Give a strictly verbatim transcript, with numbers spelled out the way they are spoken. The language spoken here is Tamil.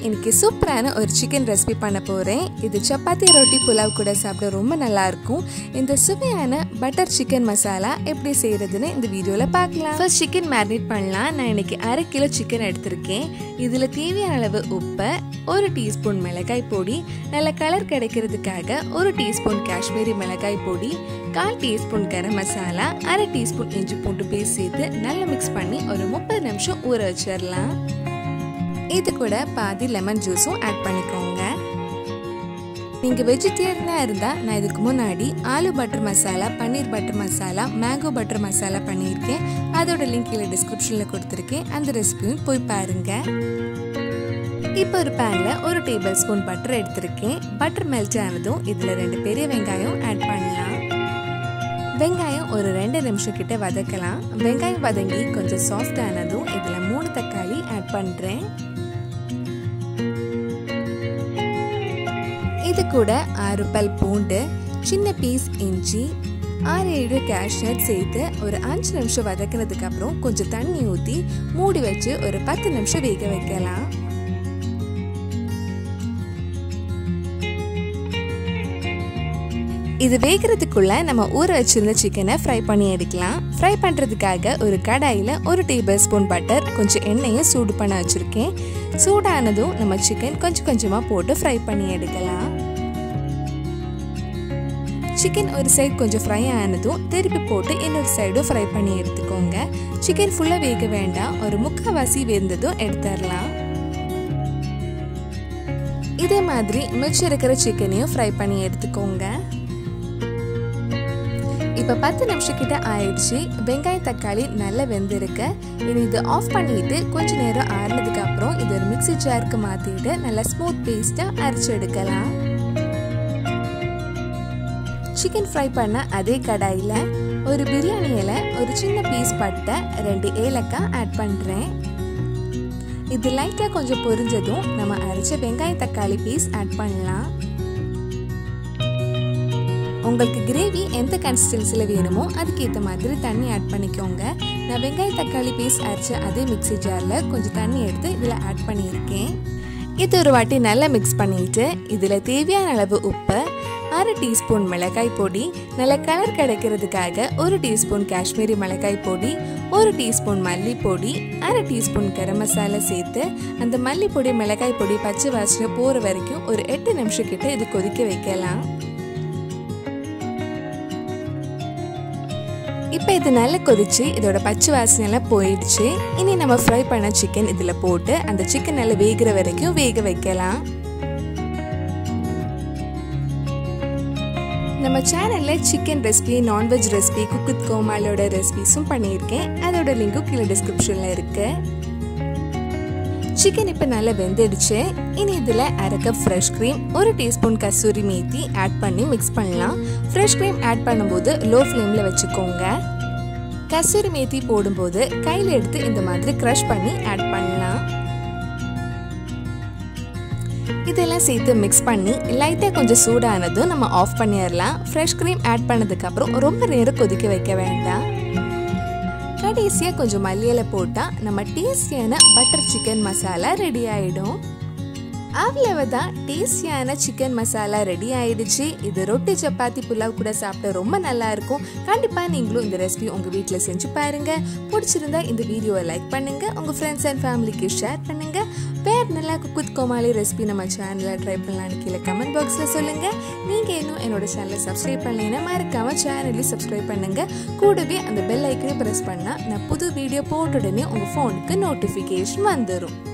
இன்னைக்கு சூப்பரான ஒரு சிக்கன் ரெசிபி பண்ண போறேன். இது சப்பாத்தி ரொட்டி புலாவ் கூட சாப்பிட ரொம்ப நல்லா இருக்கும். இந்த சுவையான பட்டர் சிக்கன் மசாலா எப்படி செய்யறதுன்னு இந்த வீடியோல பார்க்கலாம். ஃபர்ஸ்ட் சிக்கன் மேரினேட் பண்ணலாம். நான் இன்னைக்கு அரை கிலோ சிக்கன் எடுத்திருக்கேன். இதுல தேவையான அளவு உப்பு, ஒரு டீஸ்பூன் மிளகாய் பொடி, நல்ல கலர் கிடைக்கிறதுக்காக ஒரு டீஸ்பூன் காஷ்மீரி மிளகாய் பொடி, கால் டீஸ்பூன் கரம் மசாலா, அரை டீஸ்பூன் இஞ்சி பூண்டு பேஸ்ட் சேர்த்து நல்லா மிக்ஸ் பண்ணி ஒரு முப்பது நிமிஷம் ஊற வச்சிடலாம். இது கூட பாதி லெமன் ஜூஸும் ஆட் பண்ணிக்கோங்க. நீங்கள் வெஜிடேரியனாக இருந்தால் நான் இதுக்கு முன்னாடி aloo butter masala, paneer butter masala, mango butter masala பண்ணியிருக்கேன். அதோட லிங்க் கீழே டிஸ்கிரிப்ஷனில் கொடுத்துருக்கேன். அந்த ரெசிபியும் போய் பாருங்கள். இப்போ ஒரு பேனில் ஒரு டேபிள் ஸ்பூன் பட்டர் எடுத்திருக்கேன். பட்டர் மெல்ட் ஆனதும் இதில் ரெண்டு பெரிய வெங்காயம் ஆட் பண்ணலாம். வெங்காயம் ஒரு ரெண்டு நிமிஷம் கிட்ட வதக்கலாம். வெங்காயம் வதங்கி கொஞ்சம் சாஃப்ட் ஆனதும் இதில் மூணு தக்காளி ஆட் பண்ணுறேன். இது கூட ஆறு பல் பூண்டு, சின்ன பீஸ் இஞ்சி, ஆறு ஏழு கேஷ்நட் சேர்த்து ஒரு அஞ்சு நிமிஷம் வதக்கினதுக்கு அப்புறம் கொஞ்சம் தண்ணி ஊற்றி மூடி வச்சு ஒரு பத்து நிமிஷம் வேக வைக்கலாம். இது வேகிறதுக்குள்ள நம்ம ஊற வச்சிருந்த சிக்கனை ஃப்ரை பண்ணி எடுக்கலாம். ஃப்ரை பண்ணுறதுக்காக ஒரு கடாயில் ஒரு டேபிள் ஸ்பூன் பட்டர், கொஞ்சம் எண்ணெயை சூடு பண்ண வச்சுருக்கேன். சூடானதும் நம்ம சிக்கன் கொஞ்சம் கொஞ்சமாக போட்டு ஃப்ரை பண்ணி எடுக்கலாம். சிக்கன் ஒரு சைடு கொஞ்சம் ஃப்ரை ஆனதும் திருப்பி போட்டு இன்னொரு சைடும் ஃப்ரை பண்ணி எடுத்துக்கோங்க. சிக்கன் ஃபுல்லாக வேக வேண்டாம், ஒரு முக்கால்வாசி வெந்ததும் எடுத்துடலாம். இதே மாதிரி மிச்சம் இருக்கிற சிக்கனையும் ஃப்ரை பண்ணி எடுத்துக்கோங்க. இப்போ பத்து நிமிஷம் கிட்ட ஆயிடுச்சு. வெங்காயம் தக்காளி நல்லா வெந்திருக்கு. இனி இது ஆஃப் பண்ணிட்டு கொஞ்ச நேரம் ஆறுனதுக்கு அப்புறம் இது ஒரு மிக்ஸி ஜாருக்கு மாற்றிட்டு நல்லா ஸ்மூத் பேஸ்ட்டாக அரைச்சி எடுக்கலாம். சிக்கன் ஃப்ரை பண்ண அதே கடாயில் ஒரு பிரியாணி இலை, ஒரு சின்ன பீஸ் பட்டை, ரெண்டு ஏலக்காய் ஆட் பண்ணுறேன். இது லைட்டாக கொஞ்சம் பொரிஞ்சதும் நம்ம அரைச்ச வெங்காயம் தக்காளி பீஸ் ஆட் பண்ணலாம். உங்களுக்கு கிரேவி எந்த கன்சிஸ்டன்சியில் வேணுமோ அதுக்கேற்ற மாதிரி தண்ணி ஆட் பண்ணிக்கோங்க. நான் வெங்காய தக்காளி பீஸ் அரைச்ச அதே மிக்ஸி ஜாரில் கொஞ்சம் தண்ணி எடுத்து இதில் ஆட் பண்ணியிருக்கேன். இது ஒரு வாட்டி நல்லா மிக்ஸ் பண்ணிட்டு இதில் தேவையான அளவு உப்பு, அரை டீஸ்பூன் மிளகாய் பொடி, நல்ல கலர் கிடைக்கிறதுக்காக ஒரு டீஸ்பூன் காஷ்மீரி மிளகாய் பொடி, ஒரு டீஸ்பூன் மல்லிப்பொடி, அரை டீஸ்பூன் கரம் மசாலா சேர்த்து அந்த மல்லிப்பொடி மிளகாய் பொடி பச்சை வாசனை போகிற வரைக்கும் ஒரு எட்டு நிமிஷம் கிட்ட இது கொதிக்க வைக்கலாம். இப்போ இது நல்லா கொதிச்சு இதோட பச்சை வாசனையெல்லாம் போயிடுச்சு. இனி நம்ம ஃப்ரை பண்ண சிக்கன் இதில் போட்டு அந்த சிக்கன் நல்லா வேகிற வரைக்கும் வேக வைக்கலாம். நம்ம சேனலில் chicken recipe, non veg recipe, cook with கோமாளியோட ரெசிபிஸும் பண்ணியிருக்கேன். அதோட லிங்க்கும் கீழே டிஸ்கிரிப்ஷனில் இருக்கு. சிக்கன் இப்போ நல்லா வெந்துடுச்சு. இனி இதில் அரை கப் ஃப்ரெஷ் க்ரீம், ஒரு டீஸ்பூன் கசூரி மேத்தி ஆட் பண்ணி மிக்ஸ் பண்ணலாம். ஃப்ரெஷ் க்ரீம் ஆட் பண்ணும்போது லோ ஃப்ளேமில் வச்சுக்கோங்க. கசூரி மேத்தி போடும்போது கையில் எடுத்து இந்த மாதிரி க்ரஷ் பண்ணி ஆட் பண்ணலாம். இதெல்லாம் சேர்த்து மிக்ஸ் பண்ணி லைட்டாக கொஞ்சம் சூடானதும் நம்ம ஆஃப் பண்ணிடலாம். ஃப்ரெஷ் க்ரீம் ஆட் பண்ணதுக்கப்புறம் ரொம்ப நேரம் கொதிக்க வைக்க வேண்டாம். கடைசியாக கொஞ்சம் மல்லியில போட்டால் நம்ம டேஸ்டியான பட்டர் சிக்கன் மசாலா ரெடி ஆகிடும். அவ்வளவுதான், டேஸ்டியான சிக்கன் மசாலா ரெடி ஆயிடுச்சு. இது ரொட்டி, சப்பாத்தி, புலாவ் கூட சாப்பிட ரொம்ப நல்லா இருக்கும். கண்டிப்பாக நீங்களும் இந்த ரெசிபி உங்கள் வீட்டில் செஞ்சு பாருங்க. பிடிச்சிருந்தா இந்த வீடியோவை லைக் பண்ணுங்க, உங்கள் ஃப்ரெண்ட்ஸ் அண்ட் ஃபேமிலிக்கு ஷேர் பண்ணுங்க. வேறு நல்லா குக் வித் கோமாளி ரெசிபி நம்ம சேனலில் ட்ரை பண்ணலான்னு கீழே கமெண்ட் பாக்ஸில் சொல்லுங்கள். நீங்கள் இன்னும் என்னோட சேனலை சப்ஸ்கிரைப் பண்ணலைன்னா மறக்காமல் சேனலையும் சப்ஸ்கிரைப் பண்ணுங்கள். கூடவே அந்த பெல் ஐக்கனை ப்ரெஸ் பண்ணால் நான் புது வீடியோ போட்ட உடனே உங்கள் ஃபோனுக்கு நோட்டிஃபிகேஷன் வந்துடும்.